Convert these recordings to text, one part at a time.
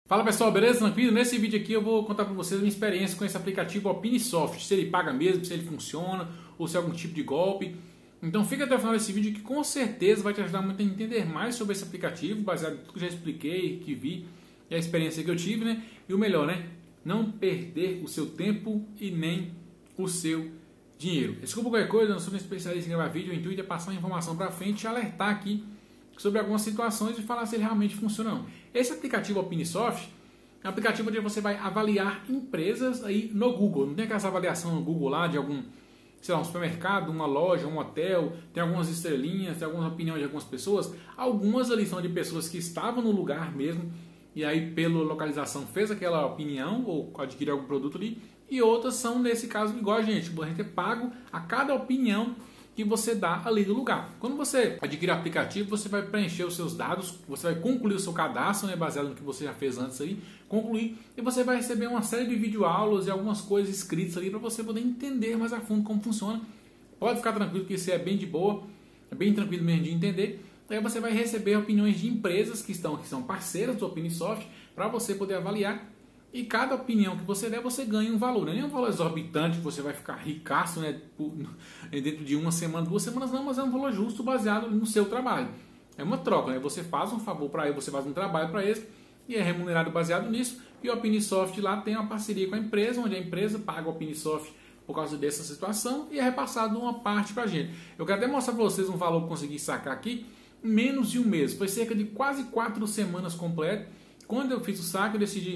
Fala pessoal, beleza? Tranquilo? Nesse vídeo aqui eu vou contar para vocês a minha experiência com esse aplicativo Opinisoft, se ele paga mesmo, se ele funciona ou se é algum tipo de golpe. Então fica até o final desse vídeo que com certeza vai te ajudar muito a entender mais sobre esse aplicativo, baseado em tudo que eu já expliquei, que vi e a experiência que eu tive, né? E o melhor, né? Não perder o seu tempo e nem o seu dinheiro. Desculpa qualquer coisa, eu não sou um especialista em gravar vídeo, o intuito é passar uma informação para frente e alertar aqui sobre algumas situações e falar se ele realmente funciona ou não. Esse aplicativo Opinisoft é um aplicativo onde você vai avaliar empresas aí no Google. Não tem aquela avaliação no Google lá de algum, sei lá, um supermercado, uma loja, um hotel, tem algumas estrelinhas, tem algumas opiniões de algumas pessoas. Algumas ali são de pessoas que estavam no lugar mesmo e aí pela localização fez aquela opinião ou adquiriu algum produto ali. E outras são, nesse caso, igual a gente é pago a cada opinião que você dá ali do lugar. Quando você adquirir o aplicativo, você vai preencher os seus dados, você vai concluir o seu cadastro, né, baseado no que você já fez antes aí, concluir, e você vai receber uma série de videoaulas e algumas coisas escritas ali para você poder entender mais a fundo como funciona. Pode ficar tranquilo que isso é bem de boa, é bem tranquilo mesmo de entender. Aí você vai receber opiniões de empresas que são parceiras do Opinisoft para você poder avaliar. E cada opinião que você der, você ganha um valor. Não é nem um valor exorbitante, que você vai ficar ricaço, né, dentro de uma semana, 2 semanas, não, mas é um valor justo baseado no seu trabalho. É uma troca, né? Você faz um favor para ele, você faz um trabalho para eles e é remunerado baseado nisso. E o Opinisoft lá tem uma parceria com a empresa, onde a empresa paga o Opinisoft por causa dessa situação e é repassado uma parte para a gente. Eu quero até mostrar para vocês um valor que eu consegui sacar aqui em menos de um mês. Foi cerca de quase 4 semanas completas. Quando eu fiz o saque,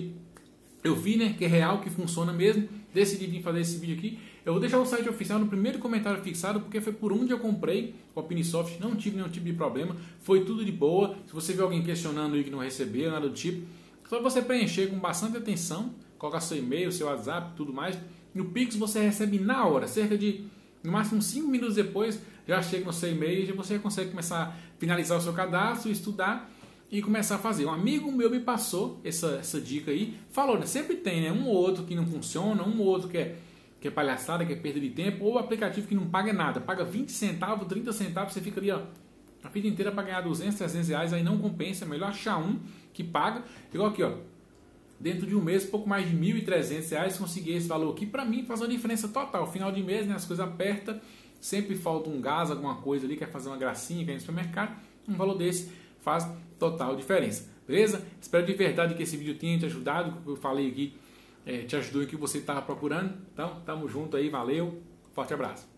eu vi, né, que é real, que funciona mesmo, decidi vir fazer esse vídeo aqui. Eu vou deixar o site oficial no primeiro comentário fixado, porque foi por onde eu comprei o Opinisoft, não tive nenhum tipo de problema, foi tudo de boa. Se você vê alguém questionando aí que não recebeu, nada do tipo, só você preencher com bastante atenção, colocar seu e-mail, seu WhatsApp, tudo mais. No Pix você recebe na hora, cerca de, no máximo 5 minutos depois, já chega no seu e-mail e você consegue começar a finalizar o seu cadastro, estudar e começar a fazer. Um amigo meu me passou essa dica aí, falou, né? Sempre tem, né? Um ou outro que não funciona, um ou outro que é palhaçada, que é perda de tempo, ou aplicativo que não paga nada, paga 20 centavos, 30 centavos, você fica ali, ó, a vida inteira para ganhar 200, 300 reais, aí não compensa, é melhor achar um que paga, igual aqui, ó, dentro de um mês, pouco mais de 1.300 reais, conseguir esse valor aqui, para mim faz uma diferença total. Final de mês, né, as coisas apertam, sempre falta um gás, alguma coisa ali, quer fazer uma gracinha, quer ir no supermercado, um valor desse faz total diferença, beleza? Espero de verdade que esse vídeo tenha te ajudado, o que eu falei aqui te ajudou em que você estava procurando. Então, tamo junto aí, valeu, forte abraço.